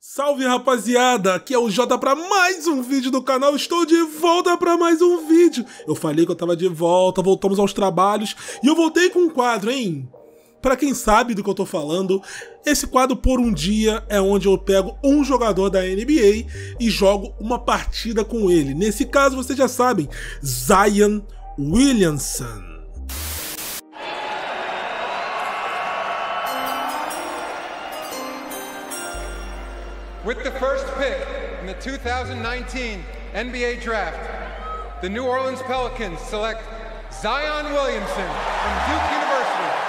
Salve, rapaziada, aqui é o Jota para mais um vídeo do canal. Estou de volta para mais um vídeo. Eu falei que eu tava de volta, voltamos aos trabalhos e eu voltei com um quadro, hein? Pra quem sabe do que eu tô falando, esse quadro Por um Dia é onde eu pego um jogador da NBA e jogo uma partida com ele. Nesse caso, vocês já sabem, Zion Williamson. With the first pick in the 2019 NBA Draft, the New Orleans Pelicans select Zion Williamson from Duke University.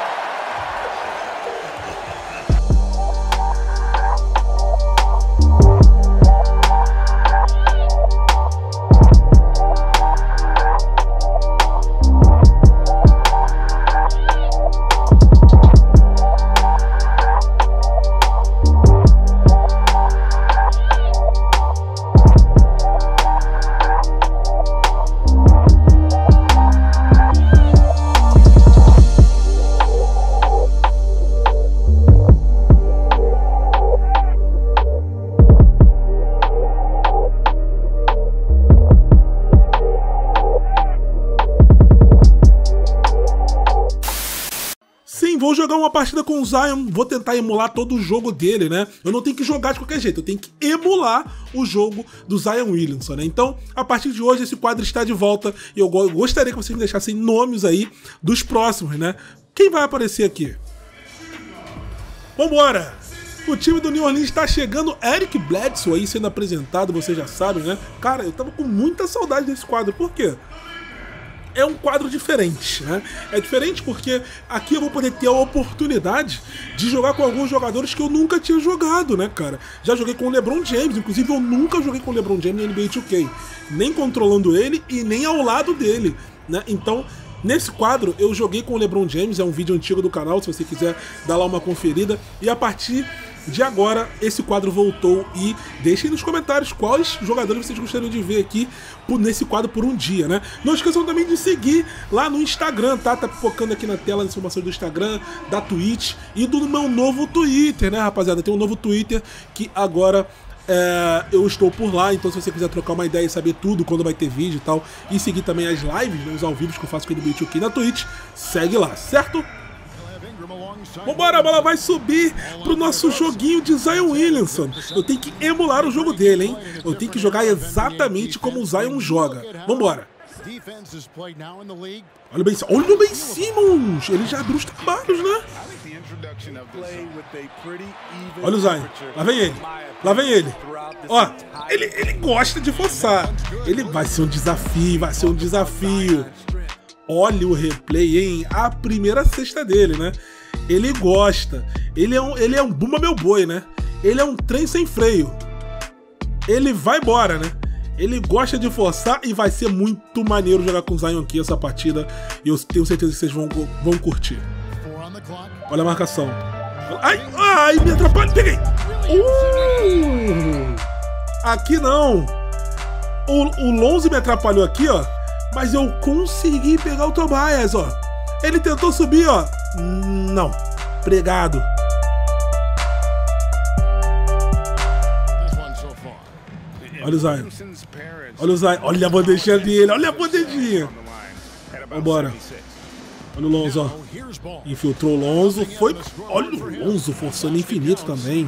Vou jogar uma partida com o Zion, vou tentar emular todo o jogo dele, né? Eu não tenho que jogar de qualquer jeito, eu tenho que emular o jogo do Zion Williamson, né? Então, a partir de hoje, esse quadro está de volta e eu gostaria que vocês me deixassem nomes aí dos próximos, né? Quem vai aparecer aqui? Vambora! O time do New Orleans está chegando, Eric Bledsoe aí sendo apresentado, vocês já sabem, né? Cara, eu tava com muita saudade desse quadro, por quê? É um quadro diferente, né? É diferente porque aqui eu vou poder ter a oportunidade de jogar com alguns jogadores que eu nunca tinha jogado, né, cara? Já joguei com o LeBron James, inclusive eu nunca joguei com o LeBron James na NBA 2K. Nem controlando ele e nem ao lado dele, né? Então, nesse quadro eu joguei com o LeBron James, é um vídeo antigo do canal, se você quiser dar lá uma conferida. E a partir de agora, esse quadro voltou e deixem nos comentários quais jogadores vocês gostariam de ver aqui nesse quadro Por um Dia, né? Não esqueçam também de seguir lá no Instagram, tá? Tá pipocando aqui na tela as informações do Instagram, da Twitch e do meu novo Twitter, né, rapaziada? Tem um novo Twitter que agora eu estou por lá, então se você quiser trocar uma ideia e saber tudo, quando vai ter vídeo e tal, e seguir também as lives, né, os ao vivo que eu faço com o NBA 2K na Twitch, segue lá, certo? Vambora, a bola vai subir pro nosso joguinho de Zion Williamson. Eu tenho que emular o jogo dele, hein? Eu tenho que jogar exatamente como o Zion joga. Vambora. Olha o Ben Simmons. Ele já abriu os trabalhos, né? Olha o Zion. Lá vem ele. Lá vem ele. Ó, ele gosta de forçar. Ele vai ser um desafio, vai ser um desafio. Olha o replay, hein? A primeira cesta dele, né? Ele gosta. Ele é um Bumba Meu Boi, né? Ele é um trem sem freio. Ele vai embora, né? Ele gosta de forçar e vai ser muito maneiro jogar com o Zion aqui essa partida. E eu tenho certeza que vocês vão curtir. Olha a marcação. Ai, me atrapalha. Peguei. Aqui não. O Lonzo me atrapalhou aqui, ó. Mas eu consegui pegar o Tobias, ó. Ele tentou subir, ó. Não. Pregado. Olha o Zion. Olha o Zion. Olha a bandejinha dele. Olha a bandejinha. Vambora. Olha o Lonzo, ó. Infiltrou o Lonzo. Foi. Olha o Lonzo forçando infinito também.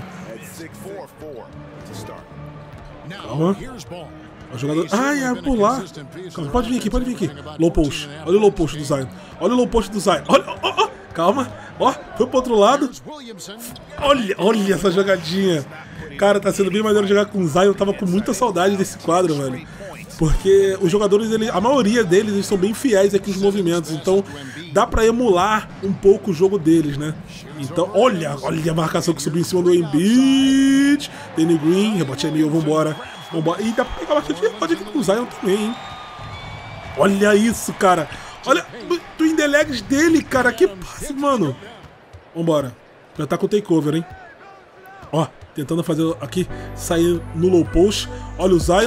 Calma. O jogador... Ai, por lá. Calma, pode vir aqui. Low post. Olha o low post do Zion. Olha o low post do Zion. Olha, ó. Calma. Ó, foi pro outro lado. Olha essa jogadinha. Cara, tá sendo bem maneiro jogar com o Zion. Eu tava com muita saudade desse quadro, velho. Porque os jogadores, a maioria deles, eles são bem fiéis aqui nos movimentos. Então, dá pra emular um pouco o jogo deles, né? Então, olha a marcação que subiu em cima do Embiid. Danny Green, rebote é meu, vambora. E dá pra pegar bastante rebote aqui com o Zion também, hein? Olha isso, cara. Olha o Twin the Legs dele, cara. Que passe, mano. Vambora. Já tá com o takeover, hein? Ó, tentando fazer aqui, sair no low post. Olha o Zion.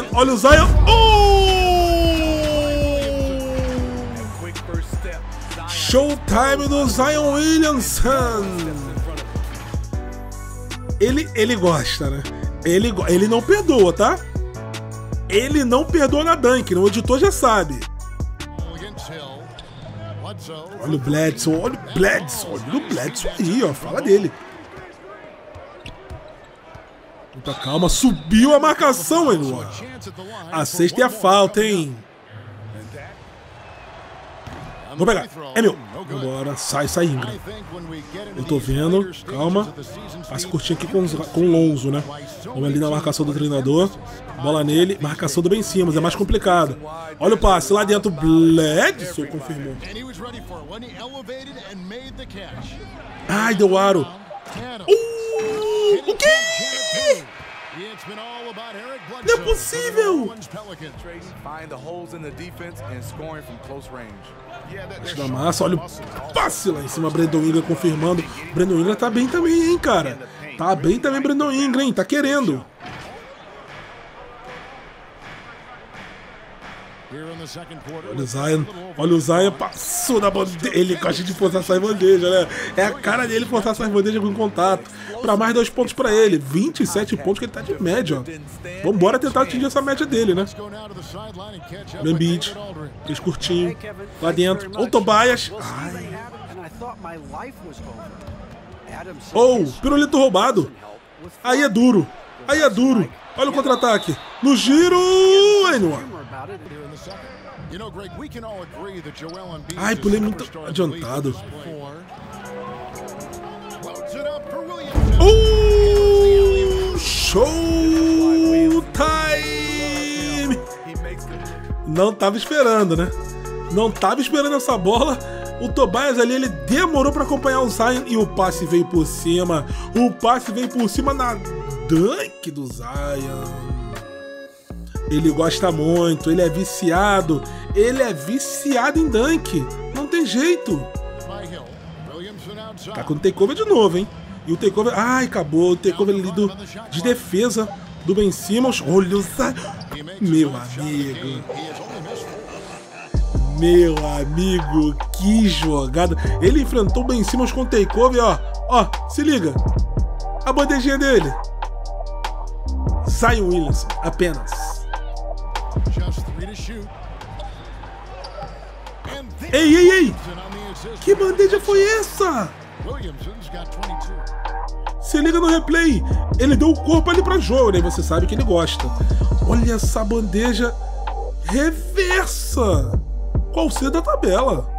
Showtime do Zion Williamson. Ele gosta, né? Ele não perdoa, tá? Ele não perdoa na dunk, o editor já sabe. Olha o Bledsoe, olha o Bledsoe aí, ó, fala dele. Muita calma, subiu a marcação, Enua. A sexta é a falta, hein? Vou pegar, é meu. Vambora, sai Ingram. Eu tô vendo, calma. Passe curtinho aqui com o Lonzo, né? Vamos ali na marcação do treinador. Bola nele, marcação do Ben Simmons, é mais complicado. Olha o passe, lá dentro, Bledsoe confirmou. Ai, deu aro. O quê? Não é possível! Da massa, olha o passe lá em cima, Brandon Ingram confirmando. Brandon Ingram tá bem também, hein, cara? Tá bem também, Brandon Ingram, hein? Tá querendo. Olha o Zion, passou na bandeja. Ele gosta de forçar essa bandeja, né? É a cara dele forçar essa bandeja com contato. Pra mais 2 pontos pra ele. 27 pontos que ele tá de média, ó. Vambora tentar atingir essa média dele, né? O Embiid, fez curtinho. Lá dentro. Ou Tobias. Ai. Pirulito roubado. Aí é duro. Olha o contra-ataque. No giro, Enua. Ai, pulei muito adiantado. Showtime! Não tava esperando, né? Não tava esperando essa bola. O Tobias ali, ele demorou pra acompanhar o Zion e o passe veio por cima. O passe veio por cima na dunk do Zion. Ele gosta muito, ele é viciado em dunk, não tem jeito. Tá com o takeover de novo, hein? E o takeover, ai, acabou, o takeover ali de defesa do Ben Simmons. Olha o Zion, meu amigo, que jogada. Ele enfrentou o Ben Simmons com o takeover, ó, se liga, a bandejinha dele. Zion Williamson, apenas. Ei! Que bandeja foi essa? Se liga no replay. Ele deu o corpo ali pra jogo, né? Você sabe que ele gosta. Olha essa bandeja reversa. Qual seria da tabela?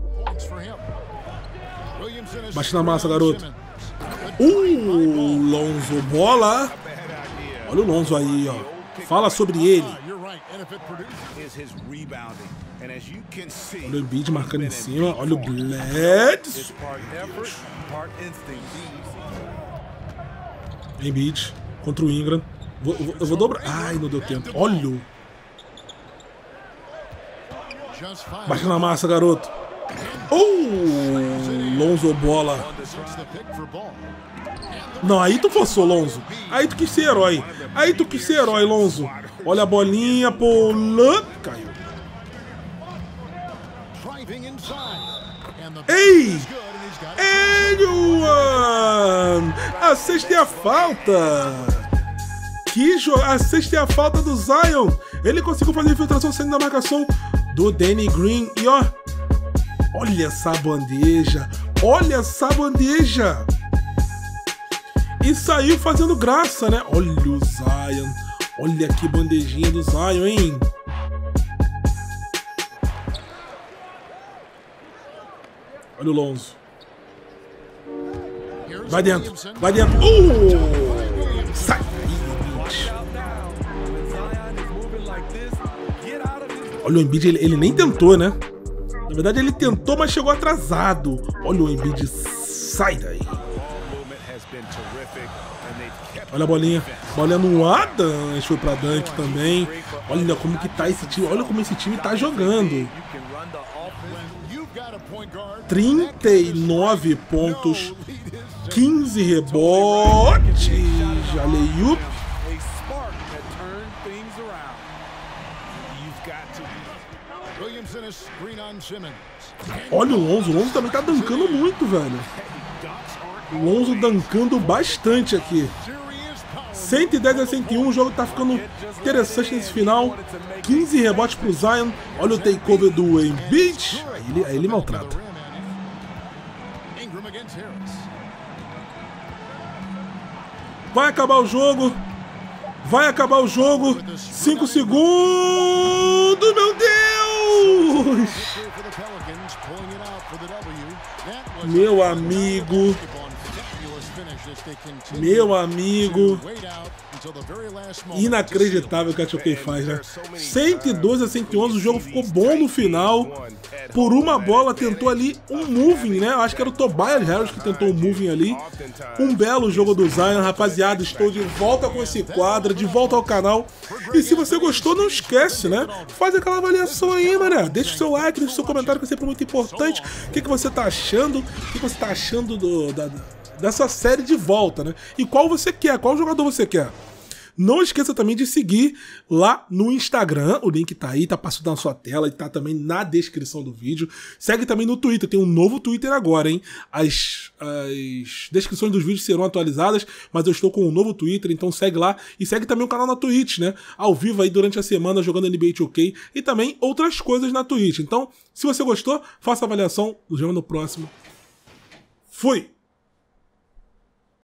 Baixa na massa, garoto. Lonzo, bola. Olha o Lonzo aí, ó. Fala sobre ele. Olha o Embiid marcando em cima. Olha o Bledsoe. Embiid contra o Ingram. Eu vou dobrar. Ai, não deu tempo. Olha o. Baixa na massa, garoto. Lonzo, bola. Não, aí tu forçou, Lonzo. Aí tu quis ser herói. Lonzo. Olha a bolinha, pull-up. Caiu. Ei! Anyone! A sexta é a falta. A sexta é a falta do Zion. Ele conseguiu fazer a infiltração saindo da marcação do Danny Green. E ó, olha essa bandeja. E saiu fazendo graça, né? Olha o Zion. Olha que bandejinha do Zion, hein? Olha o Lonzo. Vai dentro. Sai daí, bicho. Olha o Embiid, ele nem tentou, né? Na verdade, ele tentou, mas chegou atrasado. Olha o Embiid, sai daí. Olha a bolinha no Adams, foi pra dunk também. Olha como que tá esse time, olha como esse time tá jogando. 39 pontos, 15 rebotes, Jalei-up. Olha o Lonzo também tá dancando muito, velho. O Lonzo dancando bastante aqui. 110 a 101, o jogo tá ficando interessante nesse final. 15 rebotes pro Zion. Olha o takeover do Embiid. Aí ele maltrata. Vai acabar o jogo. Vai acabar o jogo. 5 segundos. Meu Deus! Meu amigo. Meu amigo. Inacreditável o que a 2K faz, né? 112 a 111, o jogo ficou bom no final. Por uma bola tentou ali um moving, né? Eu acho que era o Tobias Harris que tentou um moving ali. Um belo jogo do Zion, rapaziada. Estou de volta com esse quadro, de volta ao canal. E se você gostou, não esquece, né? Faz aquela avaliação aí, mano. Deixa o seu like, deixa o seu comentário, que é sempre muito importante. O que você tá achando? O que você tá achando dessa série de volta, né? E qual você quer? Qual jogador você quer? Não esqueça também de seguir lá no Instagram, o link tá aí, tá passando na sua tela e tá também na descrição do vídeo. Segue também no Twitter, tem um novo Twitter agora, hein? As descrições dos vídeos serão atualizadas, mas eu estou com um novo Twitter, então segue lá. E segue também o canal na Twitch, né? Ao vivo aí durante a semana, jogando NBA 2K e também outras coisas na Twitch. Então, se você gostou, faça a avaliação, nos vemos no próximo. Fui!